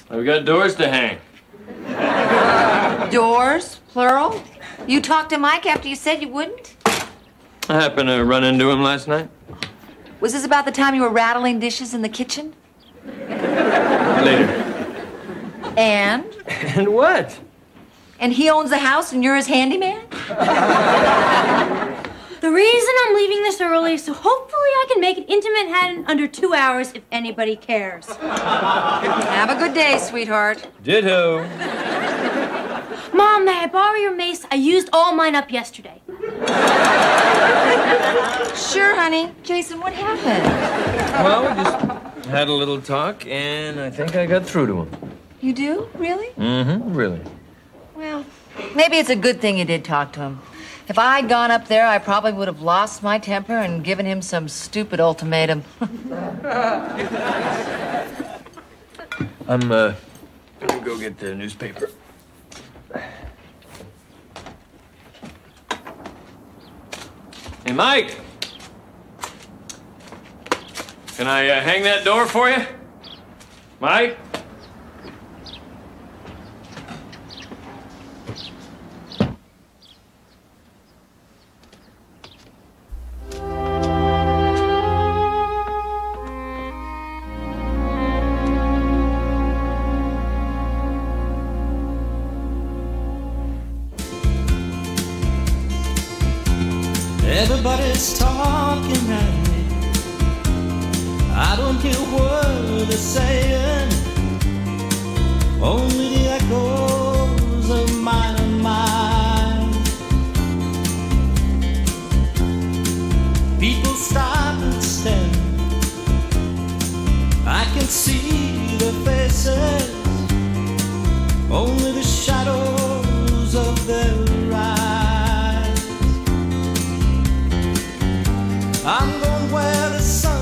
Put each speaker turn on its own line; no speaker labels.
I've got doors to hang.
Doors? Plural? You talked to Mike after you said you wouldn't?
I happened to run into him last night.
Was this about the time you were rattling dishes in the kitchen?
Later.
And?
And what?
And he owns the house and you're his handyman?
The reason I'm leaving this early is so hopefully I can make it into Manhattan under 2 hours if anybody cares.
Have a good day, sweetheart.
Ditto.
Mom, may I borrow your mace? I used all mine up yesterday.
Sure, honey. Jason, what happened?
Well, we just had a little talk, and I think I got through to him.
You do? Really?
Mm-hmm, really.
Well, maybe it's a good thing you did talk to him. If I'd gone up there, I probably would have lost my temper and given him some stupid ultimatum.
I'm, gonna go get the newspaper. Hey, Mike! Can I hang that door for you? Mike?
Everybody's talking at me. I don't hear a word they're saying, only the echoes of my mind. People stop and stare. I can see their faces, only the shadows of their eyes. I'm going where the sun